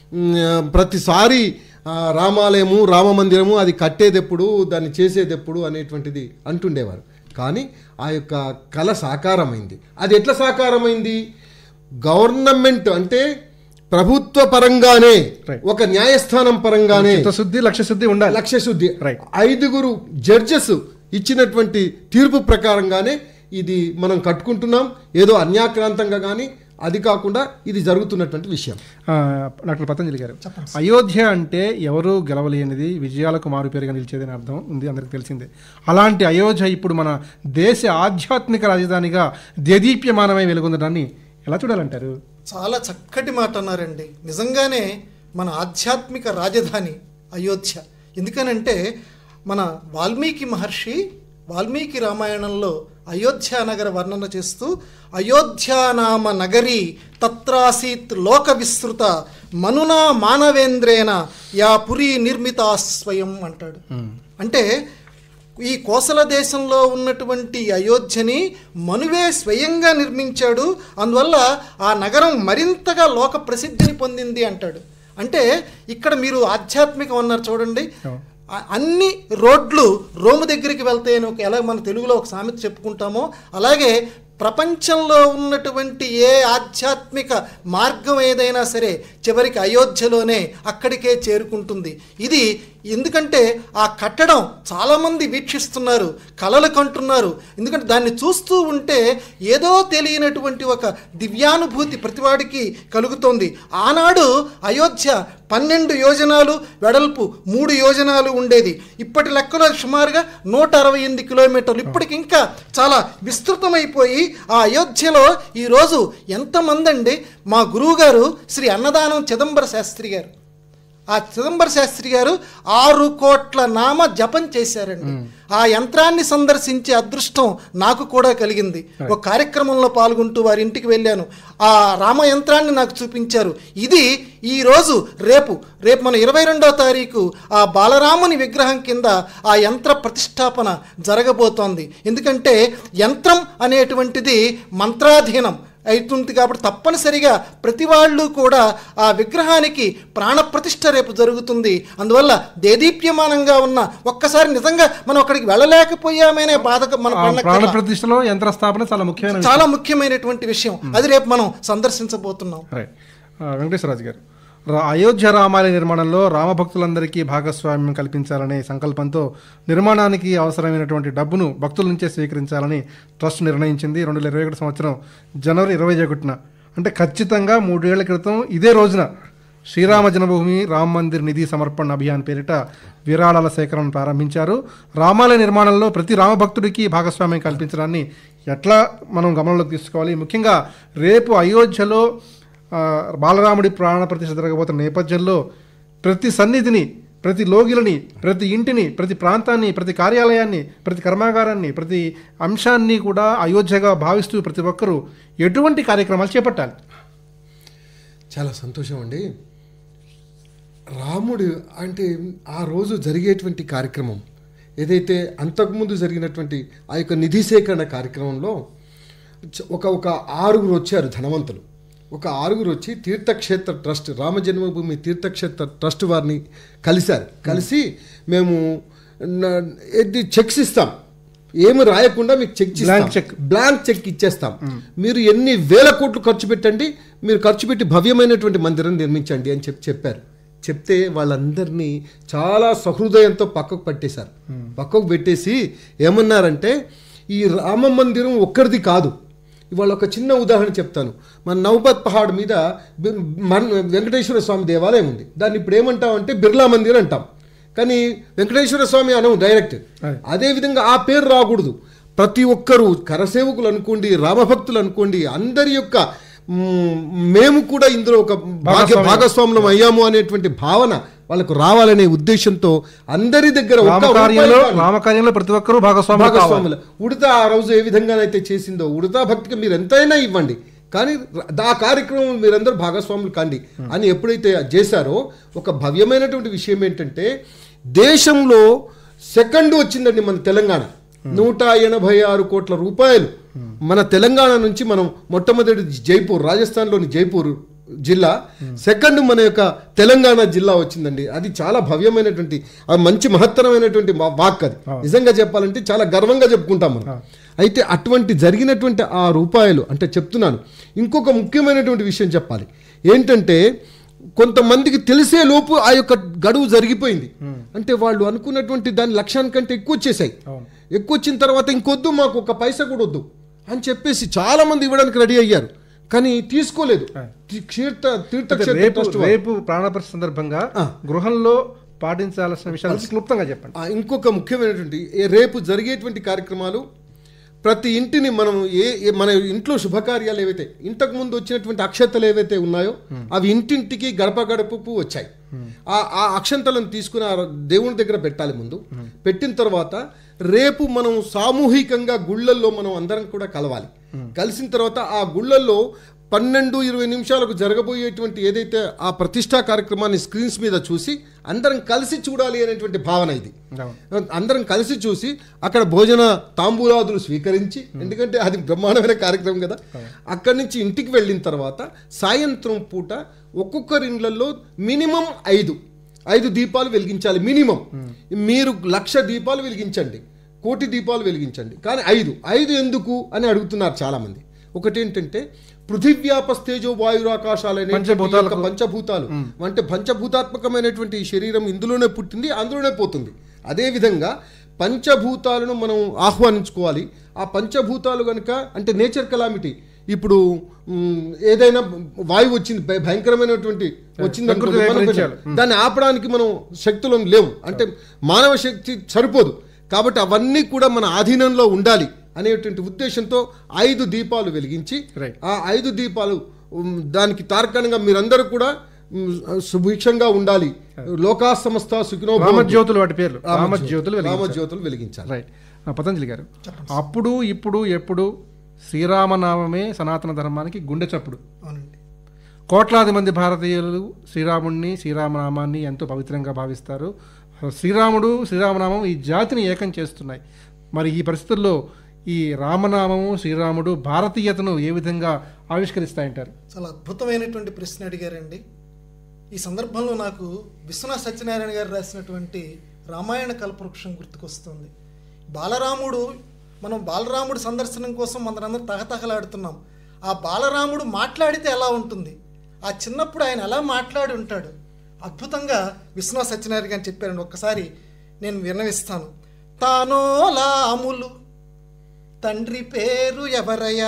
ప్రతిసారి రామాలయము రామ మందిరము అది కట్టేది ఎప్పుడు దాన్ని చేసేది ఎప్పుడు అనేటువంటిది అంటుండేవారు. కానీ ఆ యొక్క కళ సాకారమైంది. అది ఎట్లా సాకారమైంది? గవర్నమెంట్ అంటే ప్రభుత్వ పరంగానే ఒక న్యాయస్థానం పరంగానే శుద్ధి లక్ష్య శుద్ధి ఉండాలి. లక్ష్య శుద్ధి ఐదుగురు జడ్జెస్ ఇచ్చినటువంటి తీర్పు ప్రకారంగానే ఇది మనం కట్టుకుంటున్నాం. ఏదో అన్యాక్రాంతంగా కానీ అది కాకుండా ఇది జరుగుతున్నటువంటి విషయం. డాక్టర్ పతంజలి గారు, అయోధ్య అంటే ఎవరు గెలవలేనిది, విజయాలకు మారుపేరుగా నిలిచేదని అర్థం ఉంది, అందరికి తెలిసిందే. అలాంటి అయోధ్య ఇప్పుడు మన దేశ ఆధ్యాత్మిక రాజధానిగా దేదీప్యమానమై వెలుగొందడాన్ని ఎలా చూడాలంటారు? చాలా చక్కటి మాట అన్నారండి. నిజంగానే మన ఆధ్యాత్మిక రాజధాని అయోధ్య. ఎందుకనంటే మన వాల్మీకి మహర్షి వాల్మీకి రామాయణంలో అయోధ్య నగర వర్ణన చేస్తూ అయోధ్యానామ నగరి తత్రాసీత్ లోక విస్తృత మనునా మానవేంద్రేణ యా పురీ నిర్మితా స్వయం అంటాడు. అంటే ఈ కోసల దేశంలో ఉన్నటువంటి అయోధ్యని మనువే స్వయంగా నిర్మించాడు, అందువల్ల ఆ నగరం మరింతగా లోక ప్రసిద్ధిని పొందింది అంటాడు. అంటే ఇక్కడ మీరు ఆధ్యాత్మికం అన్నారు చూడండి, అన్ని రోడ్లు రోము దగ్గరికి వెళ్తాయని ఒక ఎలా మన తెలుగులో ఒక సామెత చెప్పుకుంటామో అలాగే ప్రపంచంలో ఉన్నటువంటి ఏ ఆధ్యాత్మిక మార్గం ఏదైనా సరే చివరికి అయోధ్యలోనే అక్కడికే చేరుకుంటుంది. ఇది ఎందుకంటే ఆ కట్టడం చాలామంది వీక్షిస్తున్నారు, కలలు కంటున్నారు. ఎందుకంటే దాన్ని చూస్తూ ఉంటే ఏదో తెలియనటువంటి ఒక దివ్యానుభూతి ప్రతివాడికి కలుగుతోంది. ఆనాడు అయోధ్య పన్నెండు యోజనాలు వెడల్పు మూడు యోజనాలు ఉండేది. ఇప్పటి లెక్కలో సుమారుగా నూట అరవై ఎనిమిది కిలోమీటర్లు. ఇప్పటికి ఇంకా చాలా విస్తృతమైపోయి ఆ అయోధ్యలో ఈరోజు ఎంతమంది అండి, మా గురువు గారు శ్రీ అన్నదానం చిదంబర శాస్త్రి గారు, ఆ చిదంబర శాస్త్రి గారు ఆరు కోట్ల నామ జపం చేశారండి. ఆ యంత్రాన్ని సందర్శించే అదృష్టం నాకు కూడా కలిగింది. ఒక కార్యక్రమంలో పాల్గొంటూ వారి ఇంటికి వెళ్ళాను. ఆ రామ యంత్రాన్ని నాకు చూపించారు. ఇది ఈరోజు రేపు రేపు మన ఇరవై రెండో తారీఖు ఆ బాలరాముని విగ్రహం కింద ఆ యంత్ర ప్రతిష్టాపన జరగబోతోంది. ఎందుకంటే యంత్రం అనేటువంటిది మంత్రాధీనం అవుతుంది కాబట్టి తప్పనిసరిగా ప్రతి వాళ్ళు కూడా ఆ విగ్రహానికి ప్రాణప్రతిష్ఠ రేపు జరుగుతుంది. అందువల్ల దేదీప్యమానంగా ఉన్న ఒక్కసారి నిజంగా మనం అక్కడికి వెళ్ళలేకపోయామనే బాధ మన ప్రాణప్రతిష్ఠలో యంత్ర స్థాపన చాలా ముఖ్యమైన చాలా ముఖ్యమైనటువంటి విషయం. అది రేపు మనం సందర్శించబోతున్నాం. వెంకటేశ్వరరాజు గారు, అయోధ్య రామాలయ నిర్మాణంలో రామభక్తులందరికీ భాగస్వామ్యం కల్పించాలనే సంకల్పంతో నిర్మాణానికి అవసరమైనటువంటి డబ్బును భక్తుల నుంచే స్వీకరించాలని ట్రస్ట్ నిర్ణయించింది. రెండు వేల ఇరవై ఒకటి సంవత్సరం జనవరి ఇరవై ఒకటిన అంటే ఖచ్చితంగా మూడేళ్ల క్రితం ఇదే రోజున శ్రీరామ జన్మభూమి రామ్ మందిర్ నిధి సమర్పణ అభియాన్ పేరిట విరాళాల సేకరణను ప్రారంభించారు. రామాలయ నిర్మాణంలో ప్రతి రామభక్తుడికి భాగస్వామ్యం కల్పించడాన్ని ఎట్లా మనం గమనంలోకి తీసుకోవాలి? ముఖ్యంగా రేపు అయోధ్యలో బాలరాముడి ప్రాణ ప్రతిష్ఠ జరగబోతున్న నేపథ్యంలో ప్రతి సన్నిధిని, ప్రతి లోగిలని, ప్రతి ఇంటిని, ప్రతి ప్రాంతాన్ని, ప్రతి కార్యాలయాన్ని, ప్రతి కర్మాగారాన్ని, ప్రతి అంశాన్ని కూడా అయోధ్యగా భావిస్తూ ప్రతి ఒక్కరూ ఎటువంటి కార్యక్రమాలు చేపట్టాలి? చాలా సంతోషం అండి. రాముడు అంటే ఆ రోజు జరిగేటువంటి కార్యక్రమం ఏదైతే అంతకుముందు జరిగినటువంటి ఆ యొక్క నిధి సేకరణ కార్యక్రమంలో ఒక ఒక ఆరుగురు వచ్చారు ధనవంతులు. ఒక ఆరుగురు వచ్చి తీర్థక్షేత్ర ట్రస్ట్, రామ జన్మభూమి తీర్థక్షేత్ర ట్రస్ట్ వారిని కలిశారు. కలిసి మేము ఇది చెక్స్ ఇస్తాం, ఏమి రాయకుండా మీకు చెక్ చెక్ బ్లాంక్ చెక్ ఇచ్చేస్తాం, మీరు ఎన్ని వేల కోట్లు ఖర్చు పెట్టండి, మీరు ఖర్చు పెట్టి భవ్యమైనటువంటి మందిరం నిర్మించండి అని చెప్పి చెప్పారు. చెప్తే వాళ్ళందరినీ చాలా సహృదయంతో పక్కకు పట్టేశారు. పక్కకు పెట్టేసి ఏమన్నారంటే, ఈ రామ మందిరం ఒక్కరిది కాదు. ఇవాళ ఒక చిన్న ఉదాహరణ చెప్తాను. మన నౌబత్ పహాడ్ మీద మన వెంకటేశ్వర స్వామి దేవాలయం ఉంది. దాన్ని ఇప్పుడు ఏమంటామంటే బిర్లా మందిర్ అంటాం, కానీ వెంకటేశ్వర స్వామి అనవు డైరెక్ట్. అదేవిధంగా ఆ పేరు రాకూడదు. ప్రతి ఒక్కరూ కరసేవకులు అనుకోండి, రామభక్తులు అనుకోండి, అందరి యొక్క మేము కూడా ఇందులో ఒక భాగ్య భాగస్వాములం అయ్యాము అనేటువంటి భావన వాళ్ళకు రావాలనే ఉద్దేశంతో అందరి దగ్గర రామకార్యంలో ప్రతి ఒక్కరూ భాగస్వాములు. ఉడతా ఆ రోజు ఏ విధంగానైతే చేసిందో ఉడతా భక్తికి మీరు ఎంతైనా ఇవ్వండి, కానీ ఆ కార్యక్రమం మీరందరూ భాగస్వాములు కాండి అని ఎప్పుడైతే చేశారో ఒక భవ్యమైనటువంటి విషయం ఏంటంటే, దేశంలో సెకండ్ వచ్చిందండి మన తెలంగాణ. నూట ఎనభై ఆరు కోట్ల రూపాయలు మన తెలంగాణ నుంచి మనం మొట్టమొదటి జైపూర్, రాజస్థాన్లోని జైపూర్ జిల్లా, సెకండ్ మన యొక్క తెలంగాణ జిల్లా వచ్చిందండి. అది చాలా భవ్యమైనటువంటి మంచి మహత్తరమైనటువంటి వాక్. అది నిజంగా చెప్పాలంటే చాలా గర్వంగా చెప్పుకుంటాం మనం. అయితే అటువంటి జరిగినటువంటి ఆ రూపాయలు అంటే చెప్తున్నాను. ఇంకొక ముఖ్యమైనటువంటి విషయం చెప్పాలి ఏంటంటే, కొంతమందికి తెలిసే లోపు ఆ యొక్క గడువు జరిగిపోయింది. అంటే వాళ్ళు అనుకున్నటువంటి దాని లక్ష్యానికంటే ఎక్కువ వచ్చేసాయి. ఎక్కువ వచ్చిన తర్వాత ఇంకొద్దు, మాకు ఒక పైసా కూడా వద్దు అని చెప్పేసి చాలా మంది ఇవ్వడానికి రెడీ అయ్యారు, కానీ తీసుకోలేదు. రేపు ప్రాణప్రతిష్ఠ సందర్భంగా గృహంలో పాటించాల్సిన విషయాలు క్లుప్తంగా చెప్పండి. ఇంకొక ముఖ్యమైనటువంటి రేపు జరిగేటువంటి కార్యక్రమాలు, ప్రతి ఇంటిని మనం ఏ మన ఇంట్లో శుభకార్యాలు ఏవైతే ఇంతకు ముందు వచ్చినటువంటి అక్షంతలు ఏవైతే ఉన్నాయో అవి ఇంటింటికి గడప గడపకు వచ్చాయి. ఆ అక్షంతలను తీసుకుని దేవుని దగ్గర పెట్టాలి. ముందు పెట్టిన తర్వాత రేపు మనం సామూహికంగా గుళ్ళల్లో మనం అందరం కూడా కలవాలి. కలిసిన తర్వాత ఆ గుళ్ళల్లో పన్నెండు ఇరవై నిమిషాలకు జరగబోయేటువంటి ఏదైతే ఆ ప్రతిష్టా కార్యక్రమాన్ని స్క్రీన్స్ మీద చూసి అందరం కలిసి చూడాలి అనేటువంటి భావన ఇది. అందరం కలిసి చూసి అక్కడ భోజన తాంబూలాదులు స్వీకరించి, ఎందుకంటే అది బ్రహ్మాండమైన కార్యక్రమం కదా, అక్కడి నుంచి ఇంటికి వెళ్ళిన తర్వాత సాయంత్రం పూట ఒక్కొక్కరి ఇళ్లలో మినిమం ఐదు ఐదు దీపాలు వెలిగించాలి. మినిమం మీరు లక్ష దీపాలు వెలిగించండి, కోటి దీపాలు వెలిగించండి, కానీ ఐదు ఐదు ఎందుకు అని అడుగుతున్నారు చాలామంది. ఒకటి ఏంటంటే పృథివ్యాపస్తేజో వాయురాకాశాలనే పంచభూతాలు అంటే పంచభూతాత్మకమైనటువంటి ఈ శరీరం ఇందులోనే పుట్టింది, అందులోనే పోతుంది. అదేవిధంగా పంచభూతాలను మనం ఆహ్వానించుకోవాలి. ఆ పంచభూతాలు కనుక అంటే నేచర్ కలామిటీ, ఇప్పుడు ఏదైనా వాయువు వచ్చింది, భయంకరమైనటువంటి వచ్చింది, దాన్ని ఆపడానికి మనం శక్తులు లేవు, అంటే మానవ శక్తి సరిపోదు. కాబట్టి అవన్నీ కూడా మన ఆధీనంలో ఉండాలి అనేటువంటి ఉద్దేశంతో ఐదు దీపాలు వెలిగించి, ఆ ఐదు దీపాలు దానికి తార్కాణంగా మీరందరూ కూడా సుభిక్షంగా ఉండాలి, లోకా సమస్త సుఖినో రామజ్యోతులు, వాటి పేర్లు రామజ్యోతులు రామజ్యోతులు వెలిగించాలి. రైట్. పతంజలి గారు, అప్పుడు ఇప్పుడు ఎప్పుడు శ్రీరామనామమే సనాతన ధర్మానికి గుండె చప్పుడు. కోట్లాది మంది భారతీయులు శ్రీరాముడిని శ్రీరామనామాన్ని ఎంతో పవిత్రంగా భావిస్తారు. శ్రీరాముడు శ్రీరామనామం ఈ జాతిని ఏకం చేస్తున్నాయి. మరి ఈ పరిస్థితుల్లో ఈ రామనామము శ్రీరాముడు భారతీయతను ఏ విధంగా ఆవిష్కరిస్తాయంటారు? చాలా అద్భుతమైనటువంటి ప్రశ్న అడిగారండి. ఈ సందర్భంలో నాకు విశ్వనాథ్ సత్యనారాయణ గారు రాసినటువంటి రామాయణ కల్పవృక్షం గుర్తుకొస్తుంది. బాలరాముడు, మనం బాలరాముడు సందర్శనం కోసం మనందరం తహతహలాడుతున్నాం. ఆ బాలరాముడు మాట్లాడితే ఎలా ఉంటుంది, ఆ చిన్నప్పుడు ఆయన ఎలా మాట్లాడి ఉంటాడు, అద్భుతంగా విశ్వనాథ్ సత్యనారాయణ గారు చెప్పారండి. ఒక్కసారి నేను విన్నవిస్తాను. తానోలాములు తండ్రి పేరు ఎవరయ్యా,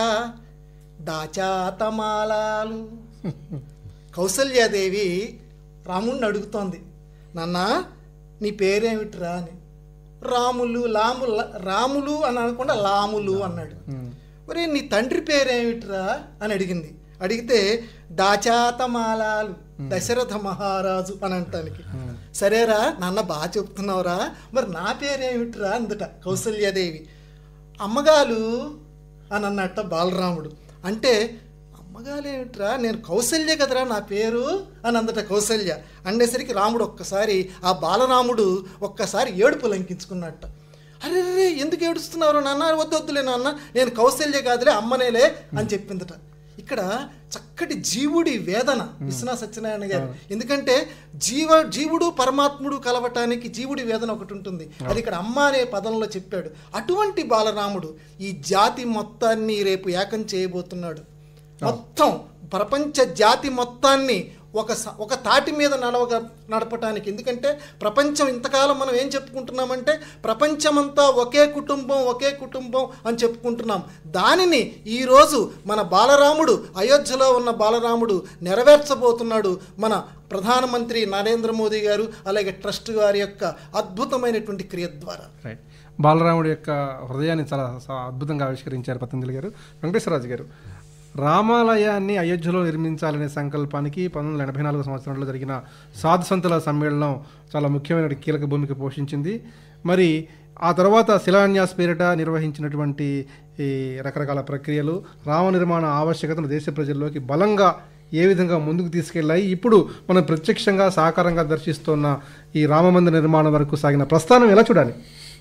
దాచాతమాలాలు. కౌసల్యాదేవి రాముడిని అడుగుతోంది, నాన్న నీ పేరేమిట్రా అని. రాములు లాము రాములు అని అనకుండా లాములు అన్నాడు. ఒరే నీ తండ్రి పేరేమిట్రా అని అడిగింది. అడిగితే దాచాతమాలాలు, దశరథ మహారాజు అని అంటానికి. సరేరా నాన్న బాగా చెప్తున్నావురా, మరి నా పేరేమిట్రా అందుట కౌసల్యాదేవి. అమ్మగాలు అని అన్నట్ట బాలరాముడు. అంటే అమ్మగాలు ఏమిట్రా, నేను కౌసల్య కదరా నా పేరు అని అందట కౌసల్య. అనేసరికి రాముడు ఒక్కసారి, ఆ బాలరాముడు ఒక్కసారి ఏడుపు లంకించుకున్నట్ట. అరే రే ఎందుకు ఏడుస్తున్నారు నాన్న, వద్దు వద్దులే నాన్న, నేను కౌసల్య కాదులే అమ్మనేలే అని చెప్పిందట. ఇక్కడ చక్కటి జీవుడి వేదన విశ్వనాథ సత్యనారాయణ గారు. ఎందుకంటే జీవ జీవుడు పరమాత్ముడు కలవటానికి జీవుడి వేదన ఒకటి ఉంటుంది, అది ఇక్కడ అమ్మ అనే పదంలో చెప్పాడు. అటువంటి బాలరాముడు ఈ జాతి మొత్తాన్ని రేపు ఏకం చేయబోతున్నాడు. మొత్తం ప్రపంచ జాతి మొత్తాన్ని ఒక ఒక తాటి మీద నడవగా నడపటానికి. ఎందుకంటే ప్రపంచం ఇంతకాలం మనం ఏం చెప్పుకుంటున్నామంటే ప్రపంచమంతా ఒకే కుటుంబం ఒకే కుటుంబం అని చెప్పుకుంటున్నాం. దానిని ఈరోజు మన బాలరాముడు, అయోధ్యలో ఉన్న బాలరాముడు నెరవేర్చబోతున్నాడు మన ప్రధానమంత్రి నరేంద్ర మోదీ గారు, అలాగే ట్రస్ట్ వారి యొక్క అద్భుతమైనటువంటి క్రియ ద్వారా. రైట్. బాలరాముడి యొక్క హృదయాన్ని చాలా అద్భుతంగా ఆవిష్కరించారు పతంజలి గారు. వెంకటేశ్వరరాజు గారు, రామాలయాన్ని అయోధ్యలో నిర్మించాలనే సంకల్పానికి పంతొమ్మిది వందల ఎనభై నాలుగు సంవత్సరంలో జరిగిన సాధు సంతుల సమ్మేళనం చాలా ముఖ్యమైన కీలక భూమిక పోషించింది. మరి ఆ తర్వాత శిలాన్యాస్ పేరిట నిర్వహించినటువంటి ఈ రకరకాల ప్రక్రియలు రామ నిర్మాణ ఆవశ్యకతను దేశ ప్రజల్లోకి బలంగా ఏ విధంగా ముందుకు తీసుకెళ్ళాయి, ఇప్పుడు మనం ప్రత్యక్షంగా సాకారంగా దర్శిస్తున్న ఈ రామమందిర నిర్మాణం వరకు సాగిన ప్రస్థానం ఎలా చూడాలి?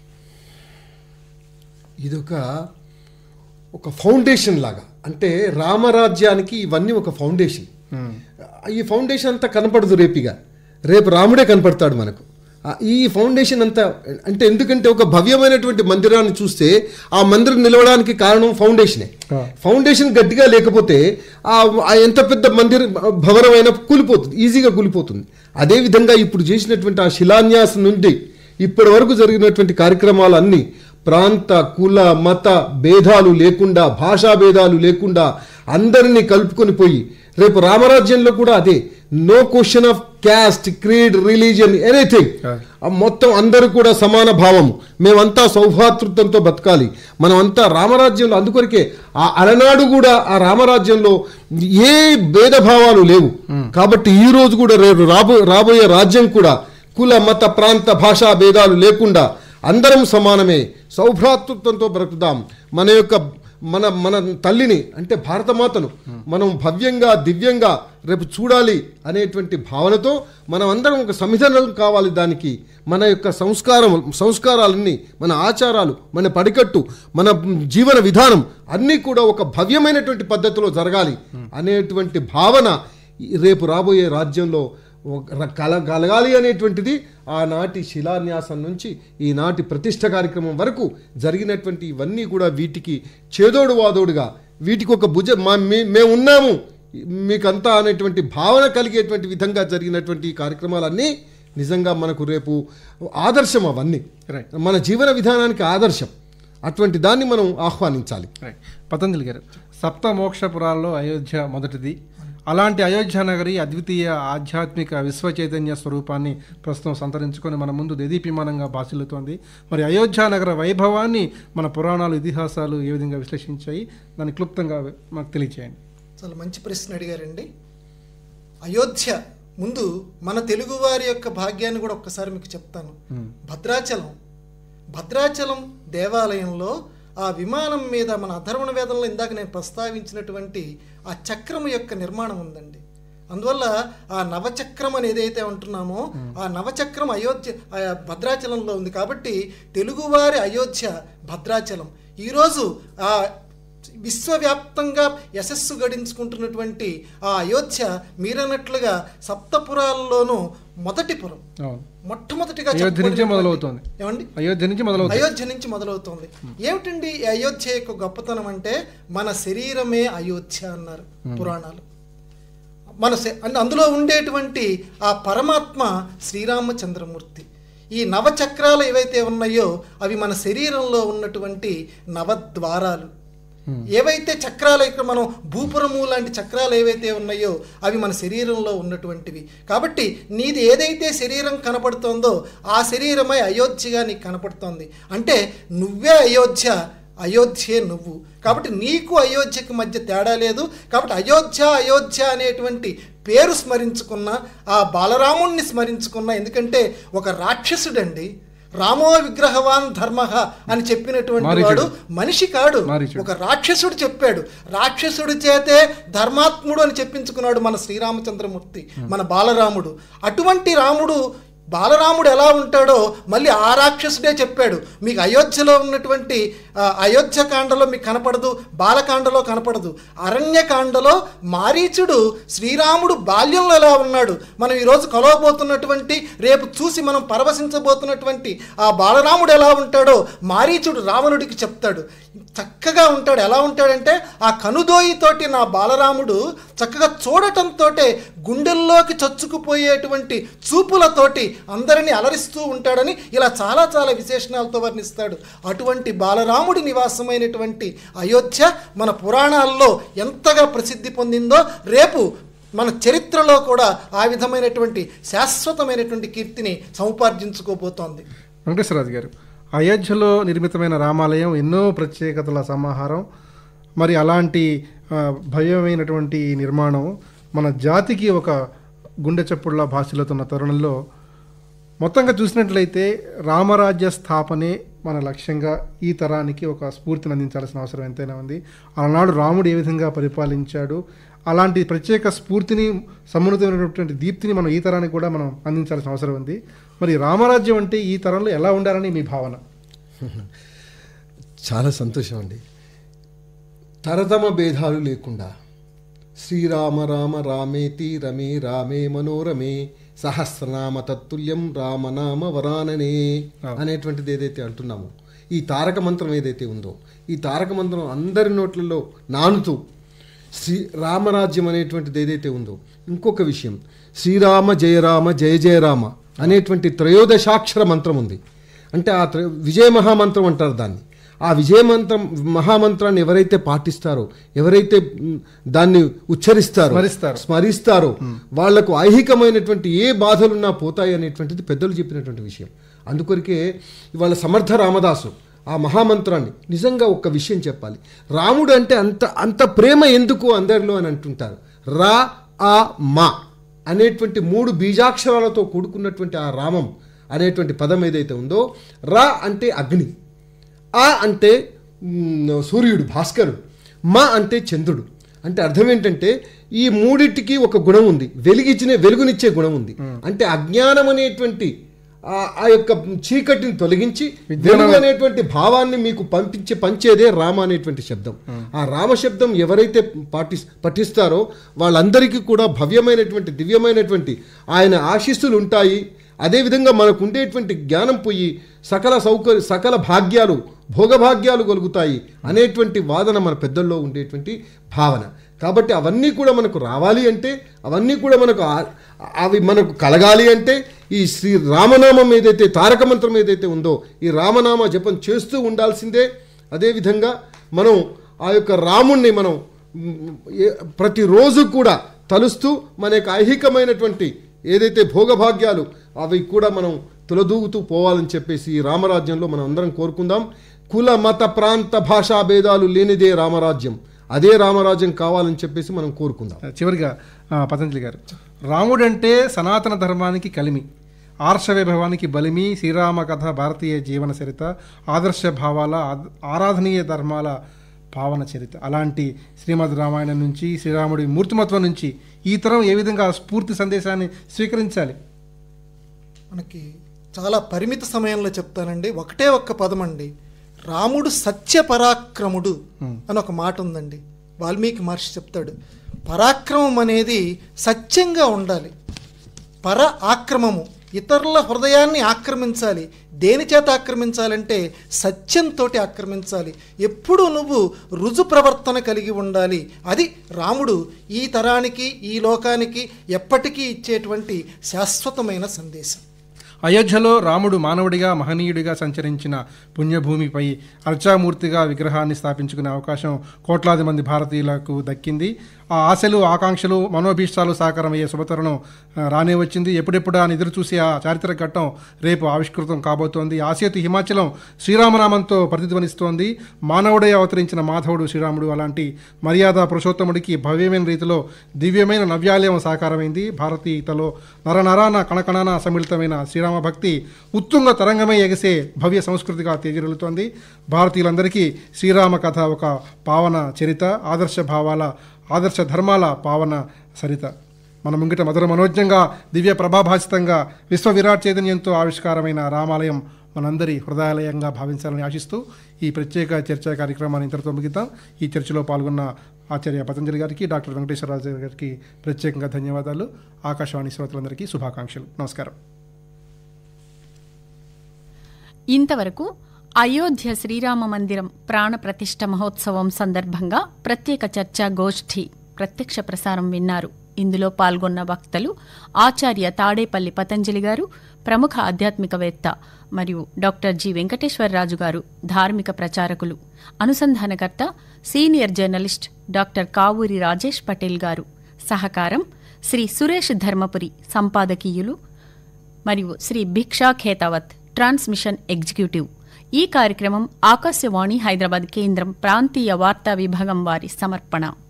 ఇదొక ఒక ఫౌండేషన్ లాగా, అంటే రామరాజ్యానికి ఇవన్నీ ఒక ఫౌండేషన్. ఈ ఫౌండేషన్ అంతా కనపడదు రేపిగా, రేపు రాముడే కనపడతాడు మనకు. ఈ ఫౌండేషన్ అంతా అంటే ఎందుకంటే ఒక భవ్యమైనటువంటి మందిరాన్ని చూస్తే ఆ మందిరం నిలవడానికి కారణం ఫౌండేషనే. ఫౌండేషన్ గట్టిగా లేకపోతే ఆ ఎంత పెద్ద మందిరం భవనమైనా కూలిపోతుంది, ఈజీగా కూలిపోతుంది. అదేవిధంగా ఇప్పుడు చేసినటువంటి ఆ శిలాన్యాసం నుండి ఇప్పటి వరకు జరిగినటువంటి కార్యక్రమాలు అన్నీ ప్రాంత కుల మత భేదాలు లేకుండా, భాషా భేదాలు లేకుండా అందరినీ కలుపుకొని పోయి రేపు రామరాజ్యంలో కూడా అదే, no question of caste, creed, religion, anything, మొత్తం అందరూ కూడా సమాన భావము, మేమంతా సౌభాతృత్వంతో బతకాలి, మనమంతా రామరాజ్యంలో. అందుకొరకే ఆ అలనాడు కూడా ఆ రామరాజ్యంలో ఏ భేదభావాలు లేవు. కాబట్టి ఈ రోజు కూడా రేపు రాబో రాబోయే రాజ్యం కూడా కుల మత ప్రాంత భాషా భేదాలు లేకుండా అందరం సమానమే, సౌభ్రాతృత్వంతో బ్రతుకుదాం, మన యొక్క మన మన తల్లిని అంటే భారతమాతను మనం భవ్యంగా దివ్యంగా రేపు చూడాలి అనేటువంటి భావనతో మనం అందరం ఒక సమిధనం కావాలి. దానికి మన యొక్క సంస్కారం సంస్కారాలన్నీ, మన ఆచారాలు, మన పడికట్టు, మన జీవన విధానం అన్నీ కూడా ఒక భవ్యమైనటువంటి పద్ధతిలో జరగాలి అనేటువంటి భావన రేపు రాబోయే రాజ్యంలో కల కలగాలి అనేటువంటిది ఆనాటి శిలాన్యాసం నుంచి ఈనాటి ప్రతిష్ఠ కార్యక్రమం వరకు జరిగినటువంటి ఇవన్నీ కూడా వీటికి చేదోడు వాదోడుగా వీటికి ఒక భుజ మా మేము ఉన్నాము మీకంతా అనేటువంటి భావన కలిగేటువంటి విధంగా జరిగినటువంటి ఈ కార్యక్రమాలన్నీ నిజంగా మనకు రేపు ఆదర్శం. అవన్నీ మన జీవన విధానానికి ఆదర్శం. అటువంటి దాన్ని మనం ఆహ్వానించాలి. పతంజలి గారు, సప్త మోక్ష పురాల్లో అయోధ్య మొదటిది. అలాంటి అయోధ్య నగరి అద్వితీయ ఆధ్యాత్మిక విశ్వ చైతన్య స్వరూపాన్ని ప్రస్తుతం సంతరించుకొని మన ముందు దేదీప్యమానంగా భాసిల్లుతోంది. మరి అయోధ్య నగర వైభవాన్ని మన పురాణాలు, ఇతిహాసాలు ఏ విధంగా విశ్లేషించాయి, దాన్ని క్లుప్తంగా మాకు తెలియచేయండి. చాలా మంచి ప్రశ్న అడిగారండి. అయోధ్య ముందు మన తెలుగువారి యొక్క భాగ్యాన్ని కూడా ఒక్కసారి మీకు చెప్తాను. భద్రాచలం భద్రాచలం దేవాలయంలో ఆ విమానం మీద మన అధర్వణ వేదంలో ఇందాక నేను ప్రస్తావించినటువంటి ఆ చక్రం యొక్క నిర్మాణం ఉందండి. అందువల్ల ఆ నవచక్రం అని ఏదైతే అంటున్నామో ఆ నవచక్రం అయోధ్య భద్రాచలంలో ఉంది. కాబట్టి తెలుగువారి అయోధ్య భద్రాచలం. ఈరోజు ఆ విశ్వవ్యాప్తంగా యశస్సు గడించుకుంటున్నటువంటి ఆ అయోధ్య మీరన్నట్లుగా సప్తపురాల్లోనూ మొదటి పురం, మొట్టమొదటిగా మొదలవుతోంది. ఏమండి? అయోధ్య నుంచి మొదలవుతుంది. అయోధ్య నుంచి మొదలవుతుంది. ఏమిటండి ఈ అయోధ్య యొక్క గొప్పతనం అంటే మన శరీరమే అయోధ్య అన్నారు పురాణాలు. మన అందులో ఉండేటువంటి ఆ పరమాత్మ శ్రీరామచంద్రమూర్తి. ఈ నవచక్రాలు ఏవైతే ఉన్నాయో అవి మన శరీరంలో ఉన్నటువంటి నవద్వారాలు. ఏవైతే చక్రాలు ఇక్కడ మనం భూపురము లాంటి చక్రాలు ఏవైతే ఉన్నాయో అవి మన శరీరంలో ఉన్నటువంటివి. కాబట్టి నీది ఏదైతే శరీరం కనపడుతోందో ఆ శరీరమై అయోధ్యగా నీకు కనపడుతోంది. అంటే నువ్వే అయోధ్య, అయోధ్యే నువ్వు. కాబట్టి నీకు అయోధ్యకి మధ్య తేడా లేదు. కాబట్టి అయోధ్య అయోధ్య అనేటువంటి పేరు స్మరించుకున్న, ఆ బాలరాముణ్ణి స్మరించుకున్న, ఎందుకంటే ఒక రాక్షసుడండి. రామో విగ్రహవాన్ ధర్మ అని చెప్పినటువంటి వాడు మనిషి కాడు, ఒక రాక్షసుడు చెప్పాడు. రాక్షసుడి చేతే ధర్మాత్ముడు అని చెప్పించుకున్నాడు మన శ్రీరామచంద్రమూర్తి, మన బాలరాముడు. అటువంటి రాముడు బాలరాముడు ఎలా ఉంటాడో మళ్ళీ ఆ రాక్షసుడే చెప్పాడు. మీకు అయోధ్యలో ఉన్నటువంటి అయోధ్యకాండలో మీకు కనపడదు, బాలకాండలో కనపడదు. అరణ్యకాండలో మారీచుడు శ్రీరాముడు బాల్యంలో ఎలా ఉన్నాడు, మనం ఈరోజు కలవబోతున్నటువంటి, రేపు చూసి మనం పరవశించబోతున్నటువంటి ఆ బాలరాముడు ఎలా ఉంటాడో మారీచుడు రావణుడికి చెప్తాడు. చక్కగా ఉంటాడు. ఎలా ఉంటాడంటే ఆ కనుదోయితోటి నా బాలరాముడు చక్కగా చూడటంతో గుండెల్లోకి చొచ్చుకుపోయేటువంటి చూపులతోటి అందరినీ అలరిస్తూ ఉంటాడని ఇలా చాలా చాలా విశేషణాలతో వర్ణిస్తాడు. అటువంటి బాలరాముడి నివాసమైనటువంటి అయోధ్య మన పురాణాల్లో ఎంతగా ప్రసిద్ధి పొందిందో రేపు మన చరిత్రలో కూడా ఆ విధమైనటువంటి శాశ్వతమైనటువంటి కీర్తిని సముపార్జించుకోబోతోంది. వెంకటేశ్వరరాజు గారు, అయోధ్యలో నిర్మితమైన రామాలయం ఎన్నో ప్రత్యేకతల సమాహారం. మరి అలాంటి భవ్యమైనటువంటి నిర్మాణం మన జాతికి ఒక గుండె చప్పుడులా భాషలుతున్న తరుణంలో మొత్తంగా చూసినట్లయితే రామరాజ్య స్థాపనే మన లక్ష్యంగా ఈ తరానికి ఒక స్ఫూర్తిని అందించాల్సిన అవసరం ఎంతైనా ఉంది. ఆనాడు రాముడు ఏ విధంగా పరిపాలించాడు, అలాంటి ప్రత్యేక స్ఫూర్తిని, సమున్నతమైనటువంటి దీప్తిని మనం ఈ తరానికి కూడా మనం అందించాల్సిన అవసరం ఉంది. మరి రామరాజ్యం అంటే ఈ తరంలో ఎలా ఉండాలని మీ భావన? చాలా సంతోషం అండి. తరతమ భేదాలు లేకుండా శ్రీరామ రామ రామేతి రమే రామే మనోరమే సహస్రనామ తత్తుల్యం రామనామ వరాననే అనేటువంటిది ఏదైతే అంటున్నామో, ఈ తారక మంత్రం ఏదైతే ఉందో, ఈ తారక మంత్రం అందరి నోట్లలో నానుతూ శ్రీ రామరాజ్యం అనేటువంటిది ఏదైతే ఉందో, ఇంకొక విషయం శ్రీరామ జయరామ జయ జయరామ అనేటువంటి త్రయోదశాక్షర మంత్రం ఉంది. అంటే ఆ త్ర విజయ మహామంత్రం అంటారు దాన్ని. ఆ విజయ మంత్రం మహామంత్రాన్ని ఎవరైతే పాటిస్తారో, ఎవరైతే దాన్ని ఉచ్చరిస్తారో, స్మరిస్తారో వాళ్లకు ఐహికమైనటువంటి ఏ బాధలున్నా పోతాయి అనేటువంటిది పెద్దలు చెప్పినటువంటి విషయం. అందుకొరికే ఇవాళ సమర్థ రామదాసు ఆ మహామంత్రాన్ని నిజంగా ఒక్క విషయం చెప్పాలి. రాముడు అంటే అంత అంత ప్రేమ ఎందుకు అందరిలో అని అంటుంటారు. రా ఆ మా అనేటువంటి మూడు బీజాక్షరాలతో కూడుకున్నటువంటి ఆ రామం అనేటువంటి పదం ఏదైతే ఉందో, రా అంటే అగ్ని, ఆ అంటే మ్, సూర్యుడు భాస్కరుడు, మ అంటే చంద్రుడు. అంటే అర్థం ఏంటంటే ఈ మూడింటికి ఒక గుణం ఉంది, వెలిగించిన వెలుగునిచ్చే గుణం ఉంది. అంటే అజ్ఞానం అనేటువంటి ఆ- ఆ యొక్క చీకటిని తొలగించి వెలుగు అనేటువంటి భావాన్ని మీకు పంపించి పంచేదే రామ అనేటువంటి శబ్దం. ఆ రామ శబ్దం ఎవరైతే పాటి పఠిస్తారో వాళ్ళందరికీ కూడా భవ్యమైనటువంటి దివ్యమైనటువంటి ఆయన ఆశీస్సులు ఉంటాయి. అదేవిధంగా మనకు ఉండేటువంటి జ్ఞానం పోయి సకల సౌకర్య సకల భాగ్యాలు భోగభాగ్యాలు కలుగుతాయి అనేటువంటి వాదన మన పెద్దల్లో ఉండేటువంటి భావన. కాబట్టి అవన్నీ కూడా మనకు రావాలి అంటే, అవన్నీ కూడా మనకు ఆ- అవి మనకు కలగాలి అంటే ఈ శ్రీ రామనామం ఏదైతే తారక మంత్రం ఏదైతే ఉందో ఈ రామనామ జపం చేస్తూ ఉండాల్సిందే. అదేవిధంగా మనం ఆ యొక్క రాముణ్ణి మనం మ్, ఏ- ప్రతిరోజు కూడా తలుస్తూ మన యొక్క ఐహికమైనటువంటి ఏదైతే భోగభాగ్యాలు అవి కూడా మనం తులదూగుతూ పోవాలని చెప్పేసి ఈ రామరాజ్యంలో మనం అందరం కోరుకుందాం. కుల మత ప్రాంత భాషా భేదాలు లేనిదే రామరాజ్యం, అదే రామరాజ్యం కావాలని చెప్పేసి మనం కోరుకుందాం. చివరిగా ఆ, పతంజలి గారు, రాముడంటే సనాతన ధర్మానికి కలిమి, ఆర్ష వైభవానికి బలిమి, శ్రీరామ కథ భారతీయ జీవన చరిత, ఆదర్శ భావాల ఆద్- ఆరాధనీయ ధర్మాల పావన చరిత. అలాంటి శ్రీమద్ రామాయణం నుంచి, శ్రీరాముడి మూర్తిమత్వం నుంచి ఈ తరం ఏ విధంగా స్ఫూర్తి సందేశాన్ని స్వీకరించాలి? మనకి చాలా పరిమిత సమయంలో చెప్తానండి. ఒకటే ఒక్క పదం అండి, రాముడు సత్య పరాక్రముడు అని ఒక మాట ఉందండి. వాల్మీకి మహర్షి చెప్తాడు, పరాక్రమం అనేది సత్యంగా ఉండాలి. పర ఆక్రమము, ఇతరుల హృదయాన్ని ఆక్రమించాలి. దేని చేత ఆక్రమించాలంటే సత్యంతో ఆక్రమించాలి. ఎప్పుడూ నువ్వు రుజు ప్రవర్తన కలిగి ఉండాలి. అది రాముడు ఈ తరానికి ఈ లోకానికి ఎప్పటికీ ఇచ్చేటువంటి శాశ్వతమైన సందేశం. అయోధ్యలో రాముడు మానవుడిగా మహనీయుడిగా సంచరించిన పుణ్యభూమిపై అర్చామూర్తిగా విగ్రహాన్ని స్థాపించుకునే అవకాశం కోట్లాది మంది భారతీయులకు దక్కింది. ఆ ఆశలు ఆకాంక్షలు మనోభీష్టాలు సాకారమయ్యే శుభతరుణం ఆ, రానే వచ్చింది. ఎప్పుడెప్పుడు అని ఎదురు చూసి ఆ చారిత్రక ఘట్టం రేపు ఆవిష్కృతం కాబోతోంది. ఆసేతు హిమాచలం శ్రీరామనామంతో ప్రతిధ్వనిస్తోంది. మానవుడే అవతరించిన మాధవుడు శ్రీరాముడు. అలాంటి మర్యాద పురుషోత్తముడికి భవ్యమైన రీతిలో దివ్యమైన నవ్యాలయం సాకారమైంది. భారతీయతలో నరనరాన కణకణాన సమ్మిళితమైన శ్రీరామ భక్తి ఉత్తుంగ తరంగమై ఎగసే భవ్య సంస్కృతిగా తేజరిల్లుతోంది. భారతీయులందరికీ శ్రీరామ కథ ఒక పావన చరిత, ఆదర్శ భావాల ఆదర్శ ధర్మాల పావన సరిత. మన ముంగిట మధుర మనోజ్ఞంగా దివ్య ప్రభాభాసితంగా విశ్వ విరాట్ చైతన్యంతో ఆవిష్కారమైన రామాలయం మనందరి హృదయాలయంగా భావించాలని ఆశిస్తూ ఈ ప్రత్యేక చర్చా కార్యక్రమాన్ని ఇంతటితో ముగిద్దాం. ఈ చర్చలో పాల్గొన్న ఆచార్య పతంజలి గారికి, డాక్టర్ వెంకటేశ్వరరాజు గారికి ప్రత్యేకంగా ధన్యవాదాలు. ఆకాశవాణి శ్రోతలందరికీ శుభాకాంక్షలు. నమస్కారం. ఇంతవరకు అయోధ్య శ్రీరామ మందిరం ప్రాణ ప్రతిష్ఠ మహోత్సవం సందర్భంగా ప్రత్యేక చర్చా గోష్ఠి ప్రత్యక్ష ప్రసారం విన్నారు. ఇందులో పాల్గొన్న వక్తలు ఆచార్య తాడేపల్లి పతంజలి గారు, ప్రముఖ ఆధ్యాత్మికవేత్త, మరియు డాక్టర్ జి వెంకటేశ్వరరాజు గారు, ధార్మిక ప్రచారకులు. అనుసంధానకర్త senior journalist doctor Kavuri Rajesh Patel garu. సహకారం శ్రీ సురేష్ ధర్మపురి, సంపాదకీయులు, మరియు శ్రీ భిక్షా ఖేతావత్, ట్రాన్స్మిషన్ ఎగ్జిక్యూటివ్. ఈ కార్యక్రమం ఆకాశవాణి హైదరాబాద్ కేంద్రం ప్రాంతీయ వార్తా విభాగం వారి సమర్పణ.